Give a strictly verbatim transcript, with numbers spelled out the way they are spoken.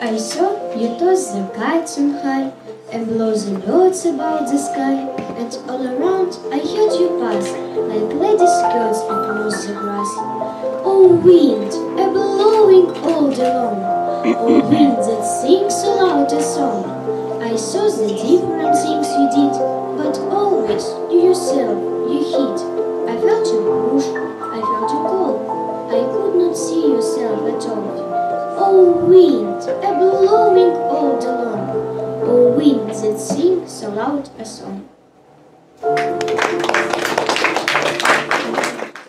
I saw you toss the kites on high and blow the birds about the sky, and all around I heard you pass like ladies' skirts across the grass. Oh wind, a blowing all day long, oh wind that sings so loud a song. I saw the different things you did, but always you yourself you hid. I felt you push, I felt you call, I could not see yourself at all. Oh wind, a blowing all day long, oh wind that sings so loud a song.